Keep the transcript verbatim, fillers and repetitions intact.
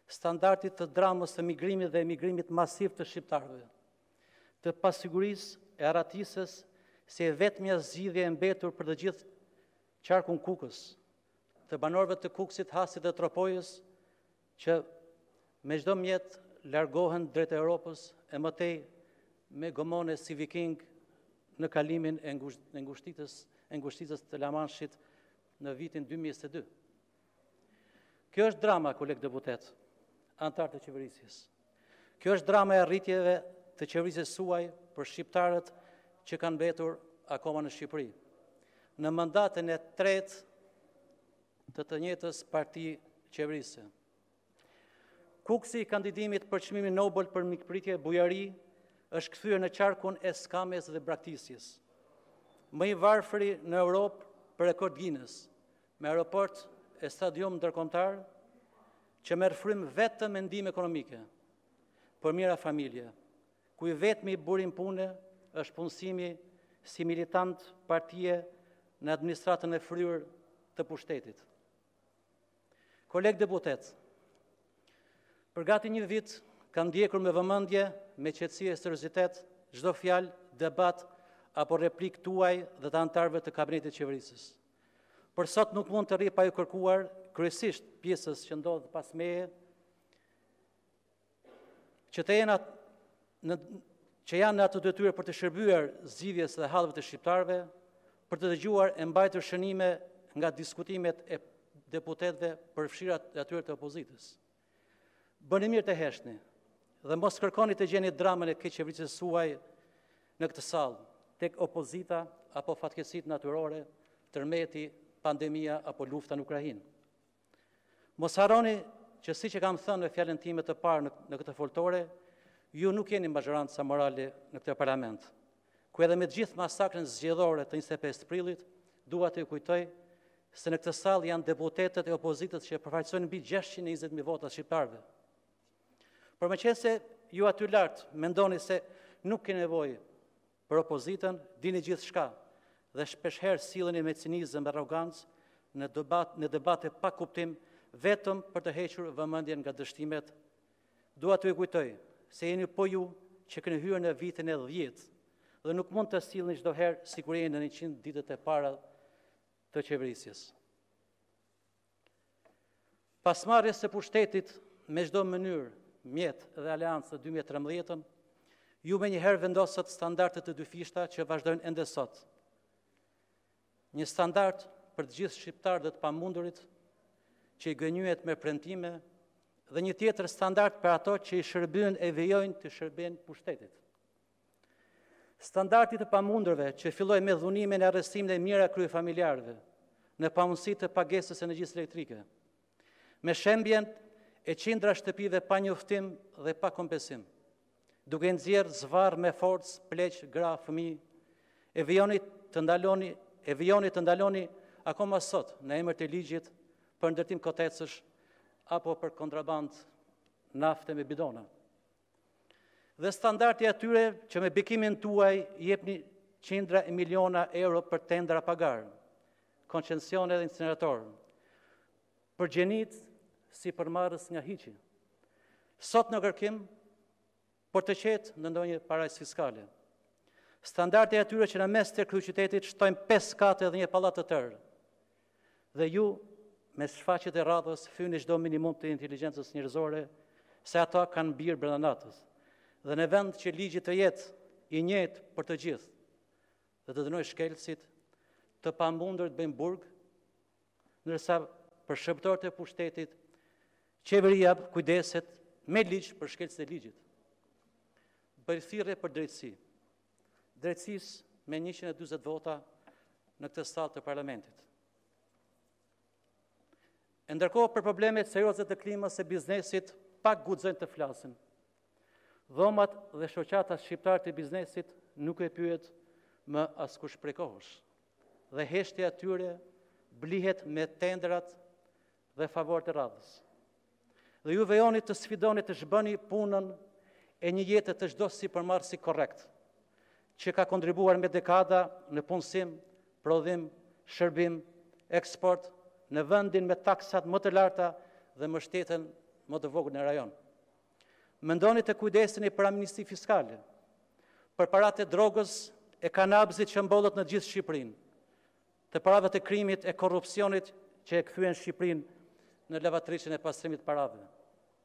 standardit të dramës të migrimit dhe emigrimit masiv të shqiptarëve, të pasigurisë e aratisës si e vetmja zgjidhje e mbetur për të gjithë qarkun Kukës, të banorëve të Kukësit, Hasit dhe Tropojës, që me çdo mjet largohen drejt Europës e mëtej me gomone si viking në kalimin e ngushticës, e ngushticës të La Manshit në vitin dy mijë e njëzet e dy. Kjo është drama, kolegë deputet, antar të qeverisjes. Kjo është drama e arritjeve të qeverisjes suaj për shqiptarët që kanë mbetur akoma në Shqipëri, në mandatën e tretë të të njëjtës parti qeverisje. Kuksi i kandidimit për çmimin Nobel për mikpritje e bujari është kthyer në qarkun e skames dhe braktisjes. Më i varfëri në Europë për rekord Guinness, me aeroport e stadium ndërkombëtar që merr frymë vetëm me ndihmë ekonomike për mira familje, ku i vetmi burim pune është punësimi si militant partie në administratën e fryrë të pushtetit. Kolegë deputet, për gati një vit kam ndjekur me vëmendje, me qetësi e seriozitet çdo fjalë, debat apo replik tuaj dhe të antarëve të kabinetit qeverisës. Por sot nuk mund të rri pa ju kërkuar, kryesisht pjesës që ndodh pas meje, që të jenë në që janë në atë detyrë për të shërbyer zgjidhjes dhe hallëve të shqiptarëve, për të dëgjuar e mbajtur shënime nga diskutimet e deputetëve për fshirat e atyre të opozitës. Bëni mirë të heshni dhe mos kërkoni të gjeni dramën e keq qeverisë suaj në këtë sallë, tek opozita apo fatkeqësitë natyrore, tërmeti, pandemia apo lufta në Ukrainë. Mos harroni që siç e kam thënë në fjalën time të parë në, në këtë foltore, ju nuk jeni mazhoranca morale në këtë parlament, ku edhe me të gjithë masakrën zgjedhore të njëzet e pesë prillit, dua të ju kujtoj se në këtë sallë janë deputetët e opozitës që përfaqësojnë mbi gjashtë qind e njëzet mijë vota shqiptarëve. Por meqense ju aty lart mendoni se nuk keni nevojë për opozitën, dini gjithçka dhe shpeshherë silleni me cinizëm dhe arrogancë në debat në debate pa kuptim vetëm për të hequr vëmendjen nga dështimet. Dua të ju kujtoj se jeni po ju që keni hyrë në vitin e dhjetë dhe nuk mund të sillni çdo herë si kur jeni në njëqind ditët e para të qeverisjes. Pasmarrjes së pushtetit me çdo mënyrë, mjet dhe aleancë të dy mijë e trembëdhjetën, ju me njëherë vendosët standardet të dyfishta që vazhdojnë ende sot. Një standard për të gjithë shqiptarët dhe të pamundurit që i gënjyhet me premtime dhe një tjetër standard për ato që i shërbyen e vijojnë të shërbejnë pushtetit. Standardi të pamundurve që filloi me dhunimin e arrestimin e mijëra kryefamiljarëve në pamundësi të pagesës energjisë elektrike, me shembjen e qindra shtëpive pa njoftim dhe pa kompensim, duke nxjerrë zvarr me forcë, pleq, gra, fëmijë, e vijoni të ndaloni, e vijoni të ndaloni akoma sot në emër të ligjit për ndërtim kotecësh apo për kontraband nafte me bidona. Dhe standardi atyre që me bekimin tuaj jepni qindra e miliona euro për tendra pagar, koncencione dhe incinerator, për gjenit si përmarrës nga hiqi. Sot në kërkim, por të qetë në ndonjë parajsë fiskale. Standardi atyre që në mes të kryeqytetit shtojnë pesë kate dhe një pallat të tërë. Dhe ju, me shfaqjet e radhës, fyni çdo minimum të inteligjencës njerëzore, se ato kanë birë brenda natës. Dhe në vend që ligji të jetë i njëjtë për të gjithë, dhe të dënoj shkelësit, të pamundur të bëjmë burg, ndërsa për shërbëtorët e pushtetit, qeveria kujdeset me ligj për shkelësit e ligjit. Bëj thirrje për drejtësi. Drejtësisë me njëqind e dyzet vota në këtë sallë të parlamentit. E ndërkohë për problemet serioze të klimës e biznesit pak guxojnë të flasin. Dhomat dhe shoqatat shqiptare të biznesit nuk e pyet më askush prej kohësh. Dhe heshtja e tyre blihet me tendrat dhe favor të radhës. Dhe ju vejoni të sfidoni të zhbëni punën e një jete të çdo sipërmarrësi korrekt, që ka kontribuar me dekada në punësim, prodhim, shërbim, eksport, në vendin me taksat më të larta dhe mbështetjen më të vogël në rajon. Mendoni të kujdeseni për amnisti fiskale, për paratë e drogës e kanabizit që mbollet në gjithë Shqipërinë, të parave të krimit e korrupsionit që e kthyen Shqipërinë në lavatrishën e pastrimit të parave.